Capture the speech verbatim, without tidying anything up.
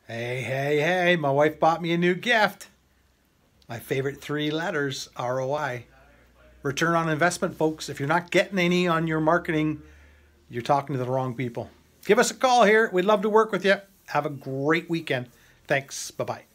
Hey, hey, hey, my wife bought me a new gift. My favorite three letters, R O I. Return on investment, folks. If you're not getting any on your marketing, you're talking to the wrong people. Give us a call here. We'd love to work with you. Have a great weekend. Thanks. Bye-bye.